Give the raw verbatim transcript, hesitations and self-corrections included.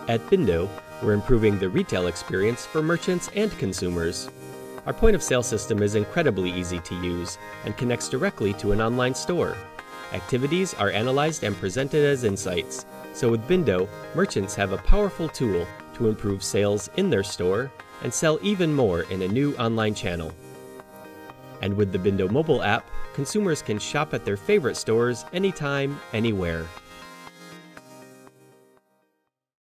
At Bindo, we're improving the retail experience for merchants and consumers. Our point-of-sale system is incredibly easy to use and connects directly to an online store. Activities are analyzed and presented as insights, so with Bindo, merchants have a powerful tool to improve sales in their store and sell even more in a new online channel. And with the Bindo mobile app, consumers can shop at their favorite stores anytime, anywhere.